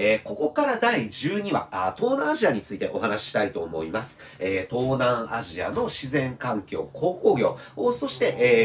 ここから第12話、東南アジアについてお話ししたいと思います。東南アジアの自然環境、鉱工業、そして、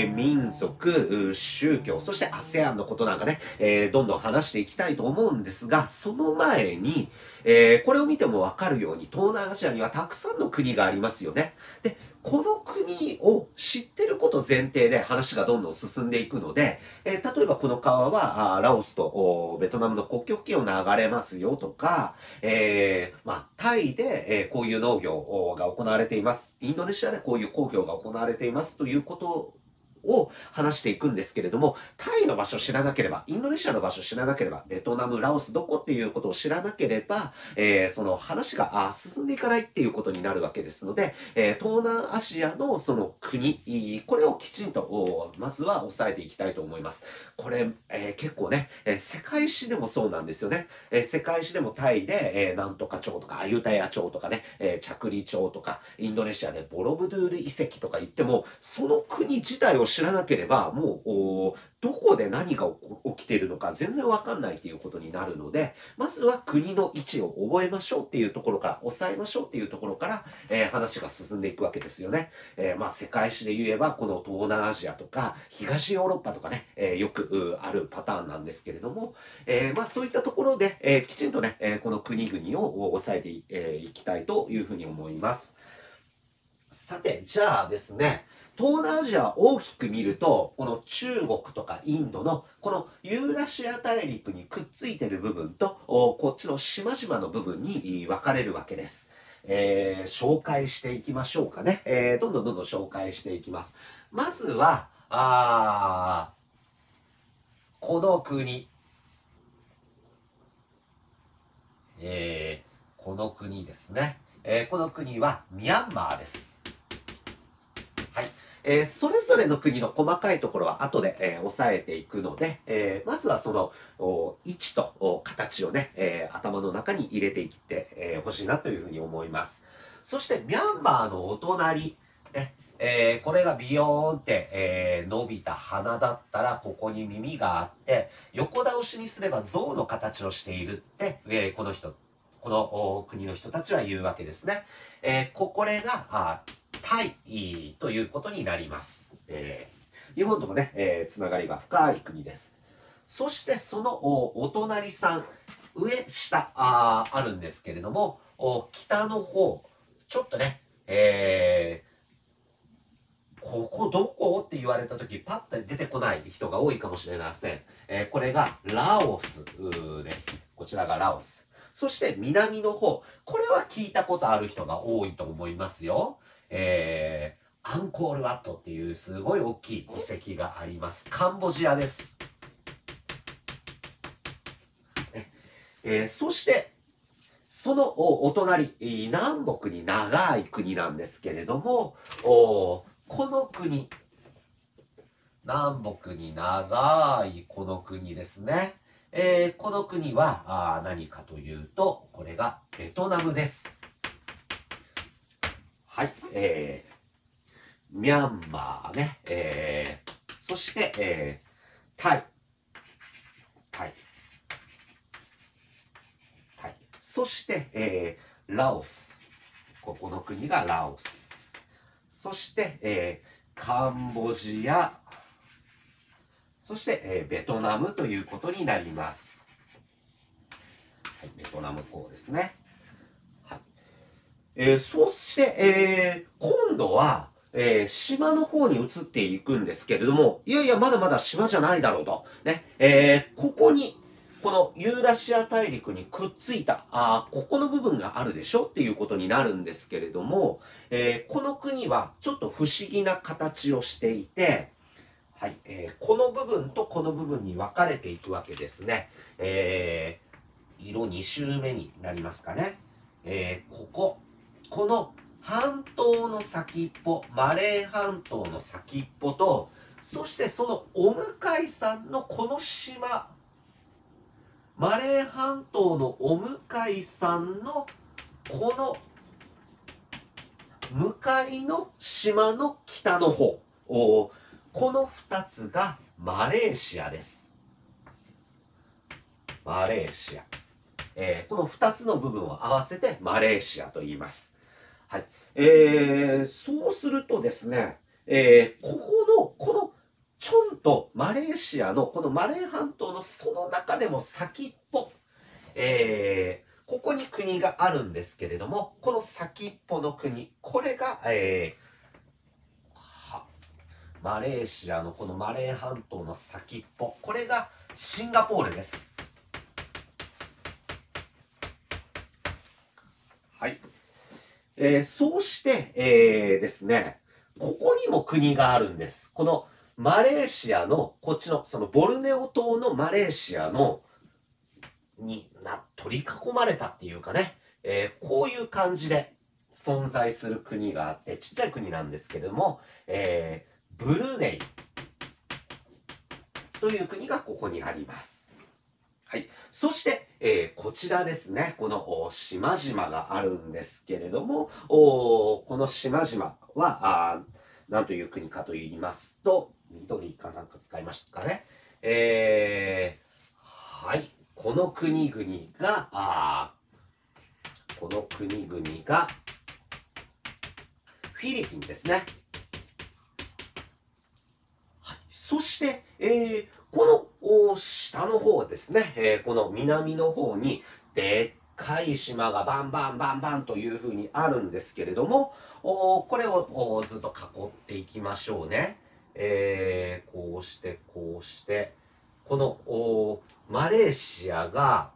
民族、宗教、そして ASEAN のことなんかね、どんどん話していきたいと思うんですが、その前に、これを見てもわかるように、東南アジアにはたくさんの国がありますよね。で、この国を知ってること前提で話がどんどん進んでいくので、例えばこの川はラオスとベトナムの国境付近を流れますよとか、タイで、こういう農業が行われています。インドネシアでこういう工業が行われていますということを話していくんですけれども、タイの場所を知らなければ、インドネシアの場所を知らなければ、ベトナム、ラオスどこっていうことを知らなければ、その話が進んでいかないっていうことになるわけですので、東南アジアのその国、これをきちんと、まずは押さえていきたいと思います。これ、結構ね、世界史でもそうなんですよね。世界史でもタイで、なんとか町とか、アユタヤ町とかね、チャクリ町とか、インドネシアでボロブドゥール遺跡とか言っても、その国自体を知らなければ、もう、どこで何が起きているのか全然わかんないっていうことになるので、まずは国の位置を覚えましょうっていうところから、抑えましょうっていうところから、話が進んでいくわけですよね。世界史で言えば、この東南アジアとか、東ヨーロッパとかね、よくあるパターンなんですけれども、そういったところで、きちんとね、この国々を抑えていきたいというふうに思います。さて、じゃあですね、東南アジアを大きく見ると、この中国とかインドの、このユーラシア大陸にくっついてる部分と、こっちの島々の部分に分かれるわけです。紹介していきましょうかね。どんどん紹介していきます。まずは、この国。この国ですね。この国はミャンマーです。はい。それぞれの国の細かいところは後で、押さえていくので、まずはその位置と形をね、頭の中に入れていってほしいなというふうに思います。そしてミャンマーのお隣、ねこれがビヨーンって、伸びた鼻だったらここに耳があって横倒しにすれば象の形をしているって、この国の人たちは言うわけですね。これがタイということになります。日本ともね、つながりが深い国です。そしてそのお隣さん、上、下あるんですけれども、北の方、ちょっとね、ここどこって言われた時パッと出てこない人が多いかもしれません。これがラオスです。こちらがラオス。そして南の方、これは聞いたことある人が多いと思いますよ。アンコールワットっていうすごい大きい遺跡があります。カンボジアです。そして、そのお隣、南北に長い国なんですけれども、この国、南北に長いこの国ですね。この国は何かというと、これがベトナムです。はい、ミャンマーね、そして、タイ、そして、ラオス。ここの国がラオス。そして、カンボジア。そして、ベトナムということになります。はい、ベトナムこうですね。はい。そして、今度は、島の方に移っていくんですけれども、いやいや、まだまだ島じゃないだろうと。ね。ここに、このユーラシア大陸にくっついた、ここの部分があるでしょっていうことになるんですけれども、この国はちょっと不思議な形をしていて、はい、この部分とこの部分に分かれていくわけですね。色2周目になりますかね。この半島の先っぽ、マレー半島の先っぽと、そしてそのお向かいさんのこの島、マレー半島のお向かいさんのこの向かいの島の北の方、この2つがマレーシアです。マレーシア。 この2つの部分を合わせてマレーシアと言います。はい。そうするとですね、このチョンとマレーシアの、このマレー半島のその中でも先っぽ、ここに国があるんですけれども、この先っぽの国、これが、マレーシアのこのマレー半島の先っぽ、これがシンガポールです。はい。そうして、ですね、ここにも国があるんです。このマレーシアの、こっちの、そのボルネオ島のマレーシアの、取り囲まれたっていうかね、こういう感じで存在する国があって、ちっちゃい国なんですけれども、ブルーネイという国がここにあります。はい。そして、こちらですね。この島々があるんですけれども、この島々は、何という国かと言いますと、緑かなんか使いますかね。はい。この国々が、フィリピンですね。はい。そして、この下の方ですね、この南の方にでっかい島がバンバンバンバンという風にあるんですけれども、これをずっと囲っていきましょうね。こうして、こうして、このマレーシアが、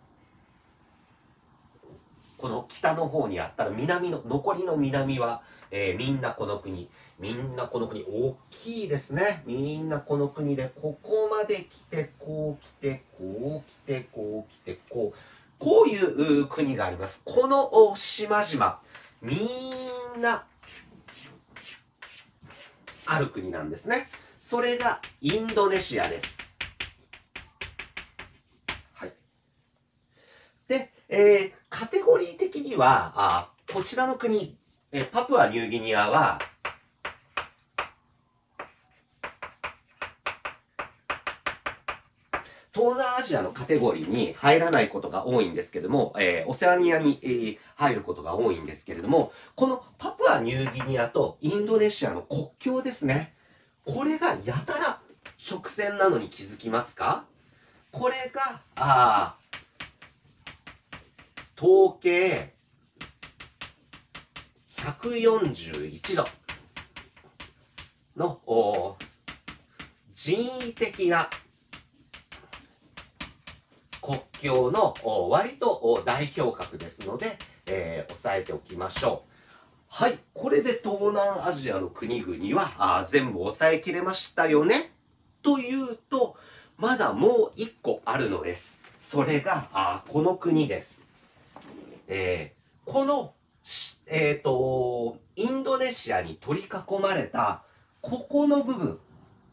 この北の方にあったら残りの南は、みんなこの国。みんなこの国、大きいですね。みんなこの国で、ここまで来て、こう来て、こう来て、こう来て、こういう国があります。この島々、みんな、ある国なんですね。それがインドネシアです。はい。で、カテゴリー的には、こちらの国、パプアニューギニアは、東南アジアのカテゴリーに入らないことが多いんですけれども、オセアニアに、入ることが多いんですけれども、このパプアニューギニアとインドネシアの国境ですね。これがやたら直線なのに気づきますか？これが、統計141度の人為的な国境の割と代表格ですので、押さえておきましょう。はい。これで東南アジアの国々は全部押さえきれましたよねというと、まだもう一個あるのです。それが、この国です。この、インドネシアに取り囲まれた、ここの部分。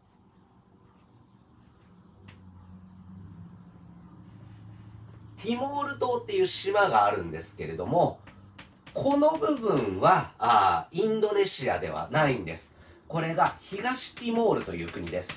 ティモール島っていう島があるんですけれども、この部分は、インドネシアではないんです。これが東ティモールという国です。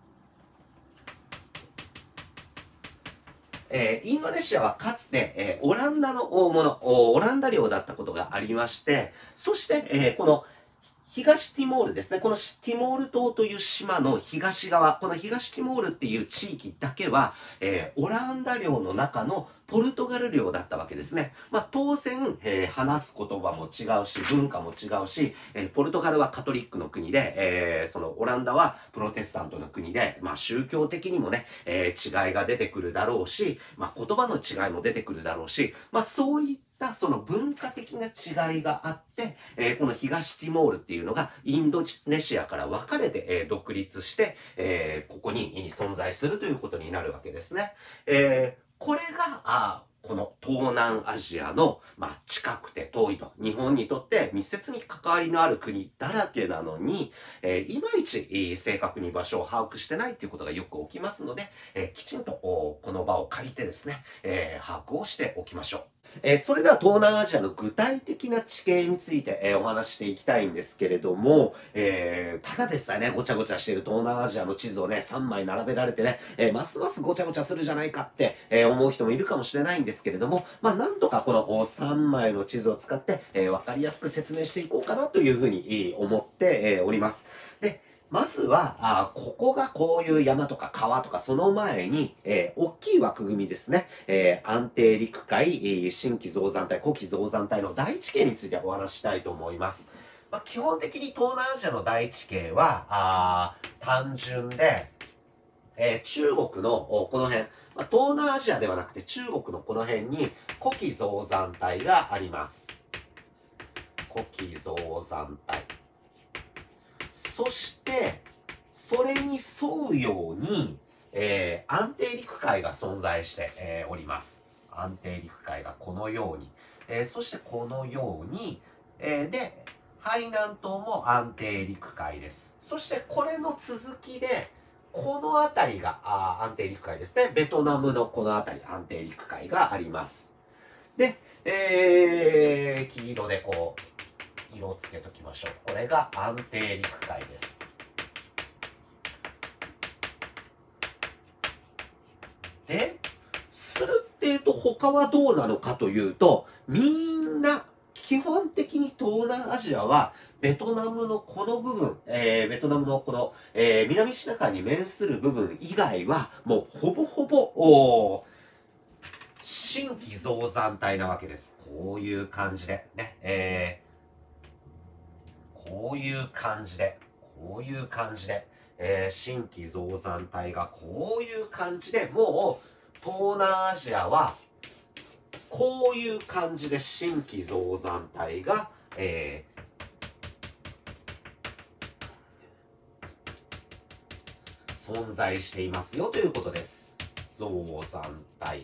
インドネシアはかつて、オランダのオランダ領だったことがありまして、そして、この東ティモールですね。このティモール島という島の東側、この東ティモールっていう地域だけは、オランダ領の中のポルトガル領だったわけですね。まあ、当然、話す言葉も違うし、文化も違うし、ポルトガルはカトリックの国で、そのオランダはプロテスタントの国で、まあ、宗教的にもね、違いが出てくるだろうし、まあ、言葉の違いも出てくるだろうし、まあ、そういったその文化的な違いがあって、この東ティモールっていうのがインドネシアから分かれて、独立して、ここに存在するということになるわけですね。これが、この東南アジアの、まあ、近くて遠いと、日本にとって密接に関わりのある国だらけなのに、いまいち、正確に場所を把握してないっていうことがよく起きますので、きちんとこの場を借りてですね、把握をしておきましょう。 それでは東南アジアの具体的な地形について、お話ししていきたいんですけれども、ただでさえね、ごちゃごちゃしている東南アジアの地図をね、3枚並べられてね、ますますごちゃごちゃするじゃないかって、思う人もいるかもしれないんですけれども、まあ、なんとかこの3枚の地図を使って、わかりやすく説明していこうかなというふうに思って、おります。で、まずは、ここがこういう山とか川とか、その前に、大きい枠組みですね。安定陸海、新規造山帯、古規造山帯の大地形についてお話ししたいと思います。まあ、基本的に東南アジアの大地形は、単純で、中国のこの辺、まあ、東南アジアではなくて中国のこの辺に古規造山帯があります。古規造山帯。そして、それに沿うように、安定陸海が存在して、おります。安定陸海がこのように。そしてこのように、で、海南島も安定陸海です。そしてこれの続きで、この辺りが安定陸海ですね。ベトナムのこの辺り、安定陸海があります。で、黄色でこう、色をつけときましょう。これが安定陸海です。で、するっていうと他はどうなのかというと、みんな基本的に東南アジアはベトナムのこの部分、ベトナムのこの、南シナ海に面する部分以外はもうほぼほぼ、新規造山帯なわけです。こういう感じでね、こういう感じで、新規造山帯がこういう感じで、もう東南アジアはこういう感じで新規造山帯が、存在していますよということです。造山帯。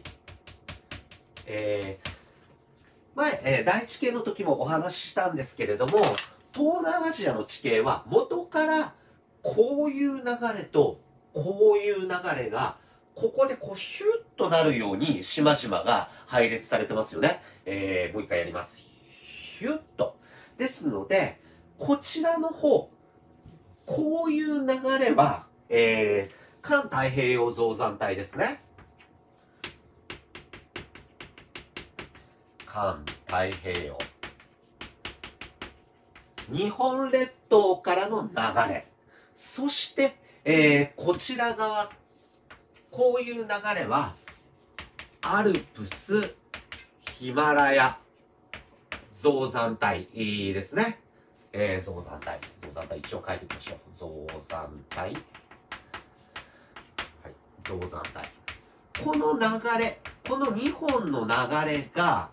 前、大地形の時もお話ししたんですけれども、東南アジアの地形は元からこういう流れとこういう流れがここでこうヒュッとなるように島々が配列されてますよね。もう一回やります。ヒュッと。ですので、こちらの方、こういう流れは、環太平洋造山帯ですね。環太平洋。日本列島からの流れ。そして、こちら側、こういう流れは、アルプス、ヒマラヤ、造山帯ですね。造山帯一応書いておきましょう。造山帯。はい、造山帯。この流れ、この2本の流れが、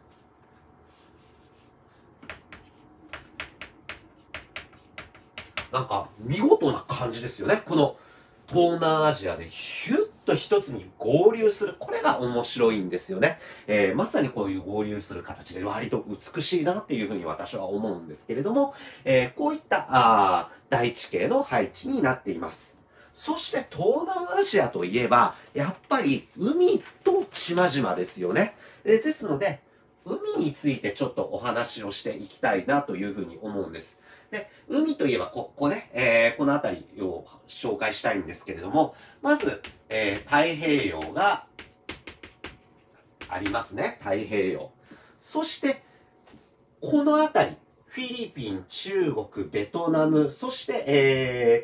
なんか見事な感じですよね。この東南アジアでヒュッと一つに合流する。これが面白いんですよね。まさにこういう合流する形で割と美しいなっていうふうに私は思うんですけれども、こういった大地形の配置になっています。そして東南アジアといえば、やっぱり海と島々ですよね。ですので、海についてちょっとお話をしていきたいなというふうに思うんです。で、海といえばここね、この辺りを紹介したいんですけれども、まず、太平洋がありますね。太平洋。そして、この辺り、フィリピン、中国、ベトナム、そして、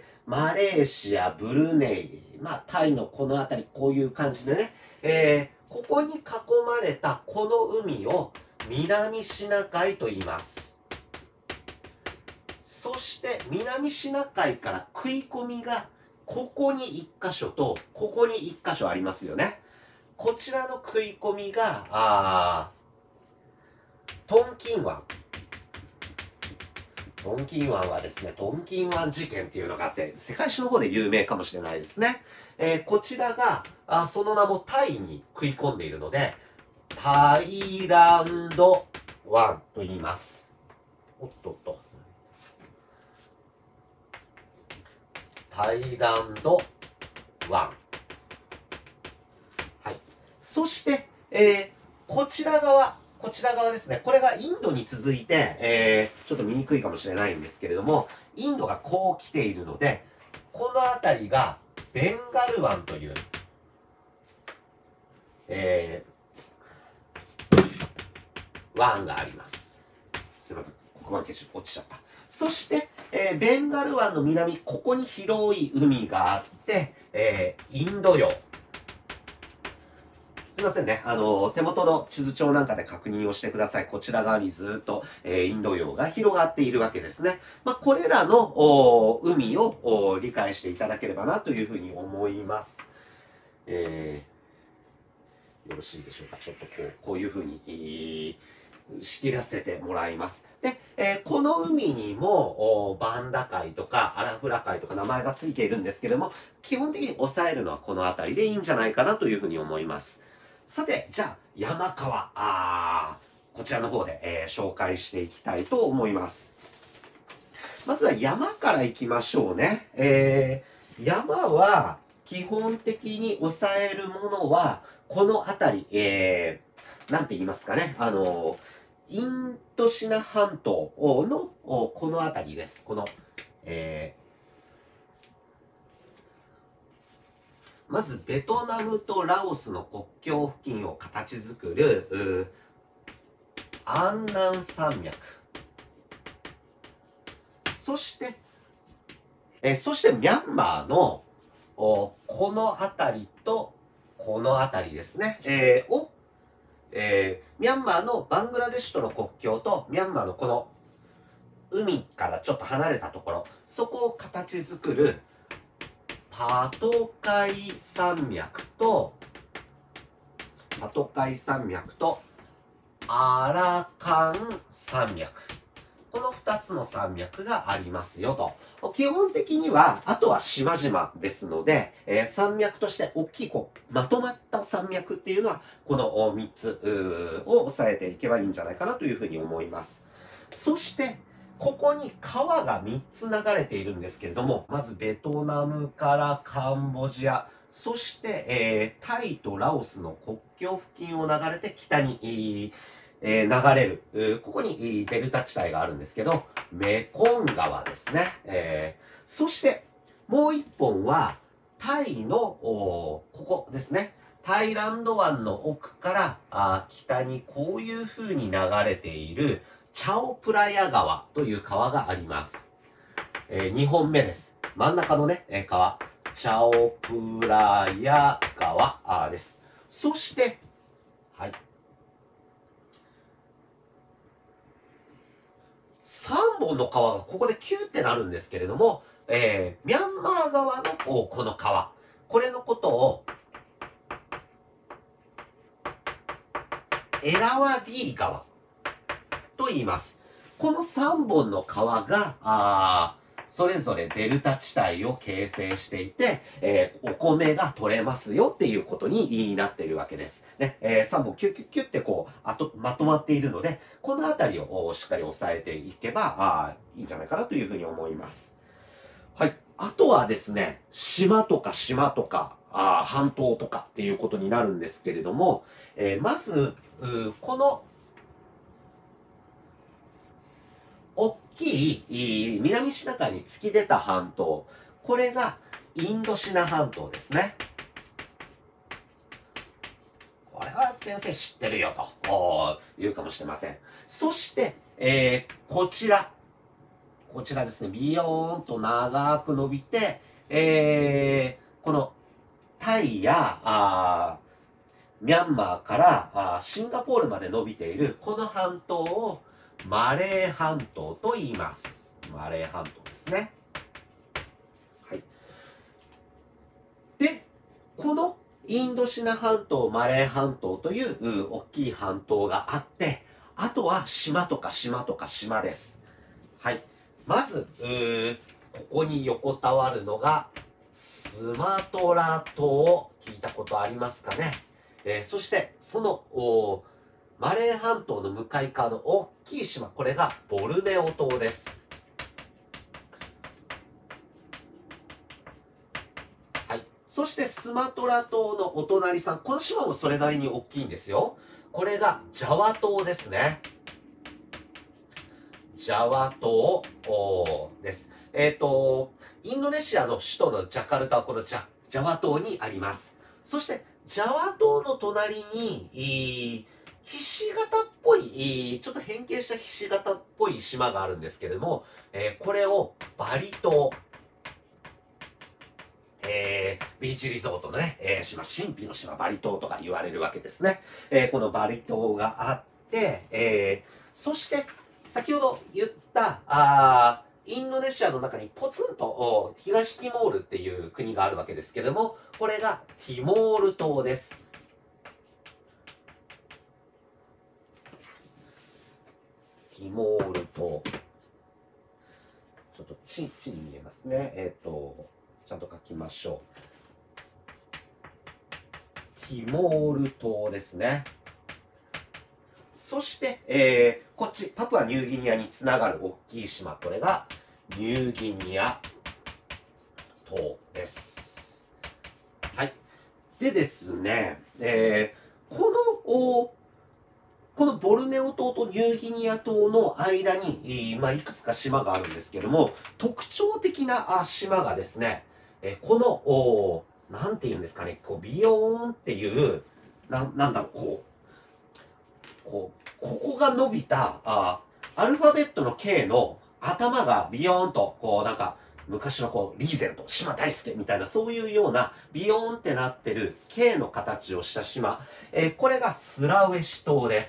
マレーシア、ブルネイ、まあ、タイのこの辺り、こういう感じでね、ここに囲まれたこの海を南シナ海と言います。そして南シナ海から食い込みがここに1箇所とここに1箇所ありますよね。こちらの食い込みがトンキン湾。トンキン湾はですね、トンキン湾事件っていうのがあって、世界史の方で有名かもしれないですね。こちらがその名もタイに食い込んでいるので、タイランド湾と言います。おっとっと。タイランド湾。はい。そして、こちら側、 こちら側ですね。これがインドに続いて、ちょっと見にくいかもしれないんですけれども、インドがこう来ているので、この辺りがベンガル湾という、湾があります。すいません。ここまで落ちちゃった。そして、ベンガル湾の南、ここに広い海があって、インド洋。すいませんね。手元の地図帳なんかで確認をしてください。こちら側にずっと、インド洋が広がっているわけですね。まあ、これらの海を理解していただければなというふうに思います。よろしいでしょうか。ちょっとこういうふうに、仕切らせてもらいます。で、この海にも、バンダ海とかアラフラ海とか名前がついているんですけれども、基本的に抑えるのはこの辺りでいいんじゃないかなというふうに思います。さて、じゃあ、山川、こちらの方で、紹介していきたいと思います。まずは山から行きましょうね。山は、基本的に抑えるものは、この辺り、なんて言いますかね。インドシナ半島のこの辺りです。この、まずベトナムとラオスの国境付近を形作るアンナン山脈。そして、ミャンマーのこの辺りとこの辺りですね。ミャンマーのバングラデシュとの国境とミャンマーのこの海からちょっと離れたところ、そこを形作るパトカイ山脈とアラカン山脈。この2つの山脈がありますよと。基本的には、あとは島々ですので、山脈として大きいまとまった山脈っていうのは、この3つを押さえていけばいいんじゃないかなというふうに思います。そして、ここに川が3つ流れているんですけれども、まずベトナムからカンボジア、そして、タイとラオスの国境付近を流れて北に、流れる。ここにデルタ地帯があるんですけど、メコン川ですね。そして、もう一本は、タイの、ここですね。タイランド湾の奥から北にこういう風に流れているチャオプラヤ川という川があります。2本目です。真ん中のね、川。チャオプラヤ川です。そして、はい。3本の川がここでキューってなるんですけれども、ミャンマー側のこの川。これのことを、エラワディ川と言います。この3本の川が、それぞれデルタ地帯を形成していて、お米が取れますよっていうことになっているわけです。ね、3本キュッキュッキュッってまとまっているので、このあたりをしっかり押さえていけば、いいんじゃないかなというふうに思います。はい。あとはですね、島とか半島とかっていうことになるんですけれども、まず、この大きい南シナ海に突き出た半島。これがインドシナ半島ですね。これは先生知ってるよと言うかもしれません。そして、こちらですね。ビヨーンと長く伸びて、このタイやミャンマーからシンガポールまで伸びているこの半島をマレー半島と言います。マレー半島ですね。はい。で、このインドシナ半島、マレー半島という大きい半島があって、あとは島です。はい。まず、ここに横たわるのがスマトラ島。聞いたことありますかね。そして、そのマレー半島の向かい側の大きい島、これがボルネオ島です。はい。そしてスマトラ島のお隣さん、この島もそれなりに大きいんですよ。 これがジャワ島ですね。ジャワ島です。インドネシアの首都のジャカルタはこのジャワ島にあります。そして、ジャワ島の隣に、ひし形っぽい、ちょっと変形したひし形っぽい島があるんですけれども、これをバリ島、ビーチリゾートのね、島、神秘の島、バリ島とか言われるわけですね。このバリ島があって、そして、先ほど言った、インドネシアの中にポツンと東ティモールっていう国があるわけですけども、これがティモール島です。ティモール島。ちょっと地に見えますね。ちゃんと書きましょう。ティモール島ですね。そして、こっち、パプアニューギニアにつながる大きい島、これがニューギニア島です。はい。でですね、このボルネオ島とニューギニア島の間に、いくつか島があるんですけども、特徴的な島がですね、この、なんて言うんですかね、ビヨーンっていう、なんだろう、ここが伸びた、アルファベットの K の頭がビヨーンと、昔のリーゼント、島大輔みたいな、そういうような、ビヨーンってなってる K の形をした島。これがスラウェシ島です。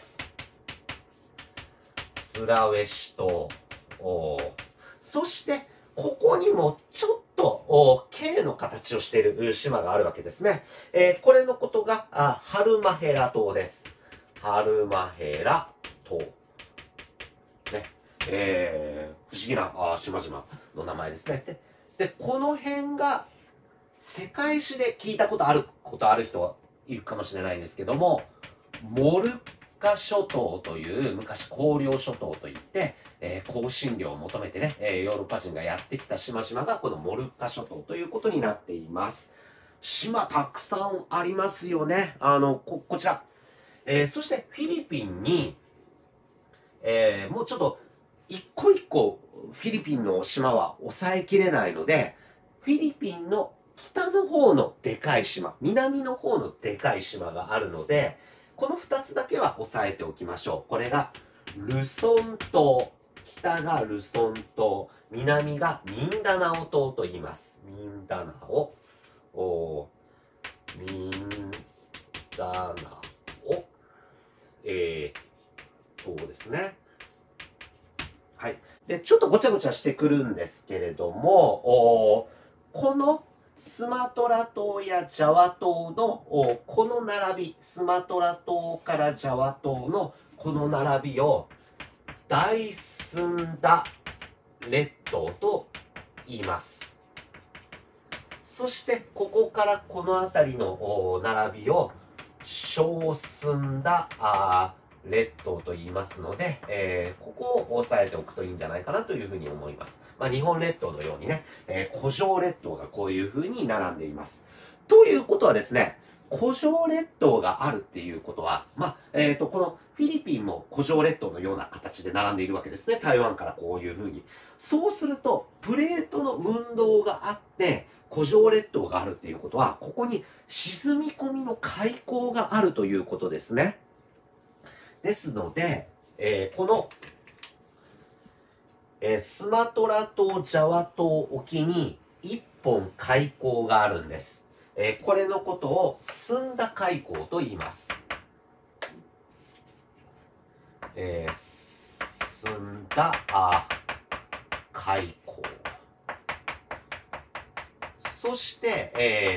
スラウェシ島。そして、ここにもちょっと K の形をしている島があるわけですね。これのことがハルマヘラ島です。ハルマヘラ島。ね。不思議な島々の名前ですね。で、この辺が世界史で聞いたことある人はいるかもしれないんですけども、モルカ諸島という昔荒涼諸島といって、香辛料を求めてね、ヨーロッパ人がやってきた島々がこのモルカ諸島ということになっています。島たくさんありますよね。こちら。そしてフィリピンに、もうちょっと一個一個フィリピンの島は抑えきれないので、フィリピンの北の方のでかい島、南の方のでかい島があるので、この2つだけは押さえておきましょう。これがルソン島。北がルソン島。南がミンダナオ島と言います。ミンダナオ。ミンダナオ。島ですね。はい。で、ちょっとごちゃごちゃしてくるんですけれども、このスマトラ島やジャワ島のこの並び、スマトラ島からジャワ島のこの並びを大スンダ列島と言います。そしてここからこの辺りの並びを小スンダ列島と言いますので、ここを押さえておくといいんじゃないかなというふうに思います。日本列島のようにね、古城列島がこういうふうに並んでいます。ということはですね、古城列島があるっていうことは、このフィリピンも古城列島のような形で並んでいるわけですね。台湾からこういうふうに。そうすると、プレートの運動があって、古城列島があるっていうことは、ここに沈み込みの海溝があるということですね。ですので、この、スマトラ島、ジャワ島沖に一本海溝があるんです。これのことを澄んだ海溝と言います。澄んだ海溝。そして、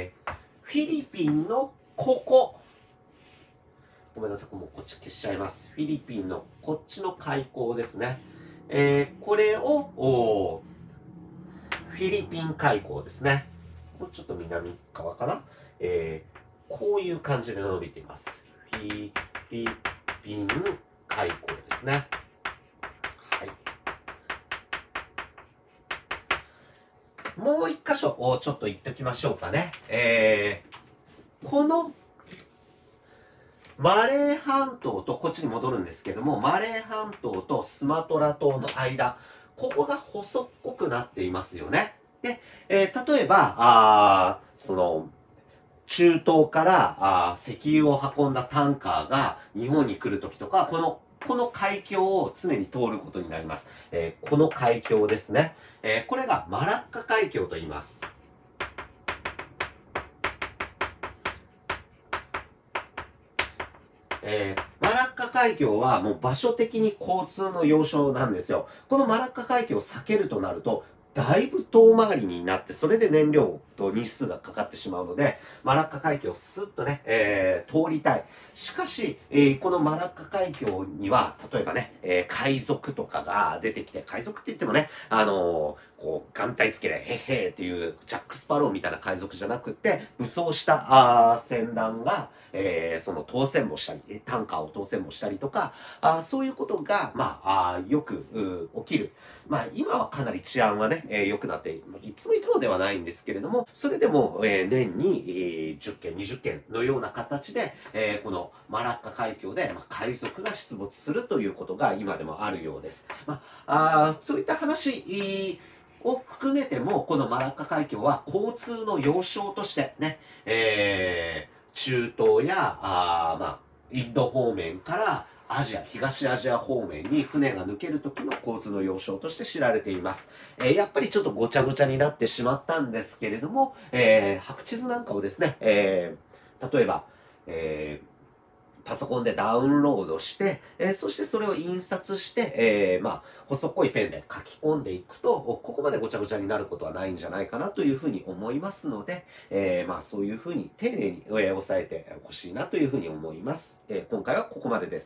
フィリピンのここ。ごめんなさい、もうこっち消しちゃいます。フィリピンのこっちの海溝ですね。これを、フィリピン海溝ですね。もうちょっと南側かな。こういう感じで伸びています。フィリピン海溝ですね。はい。もう一箇所をちょっと言っておきましょうかね。このマレー半島と、こっちに戻るんですけども、マレー半島とスマトラ島の間、ここが細っこくなっていますよね。で、例えば、中東から石油を運んだタンカーが日本に来るときとか、この海峡を常に通ることになります。この海峡ですね。これがマラッカ海峡と言います。マラッカ海峡はもう場所的に交通の要衝なんですよ。このマラッカ海峡を避けるとなると、だいぶ遠回りになって、それで燃料と日数がかかってしまうので、マラッカ海峡をスッとね、通りたい。しかし、このマラッカ海峡には、例えばね、海賊とかが出てきて、海賊って言ってもね、眼帯つけて、へへーっていうジャック・スパローみたいな海賊じゃなくて、武装した船団が、その当選もしたり、タンカーを当選もしたりとか、そういうことが、よく起きる。今はかなり治安はね、良くなって、いつもではないんですけれども、それでも、年に、10件、20件のような形で、このマラッカ海峡で、海賊が出没するということが今でもあるようです。そういった話、を含めても、このマラッカ海峡は交通の要衝としてね、中東や、インド方面からアジア、東アジア方面に船が抜ける時の交通の要衝として知られています。やっぱりちょっとごちゃごちゃになってしまったんですけれども、白地図なんかをですね、例えば、パソコンでダウンロードして、そしてそれを印刷して、細っこいペンで書き込んでいくと、ここまでごちゃごちゃになることはないんじゃないかなというふうに思いますので、そういうふうに丁寧に、押さえてほしいなというふうに思います。今回はここまでです。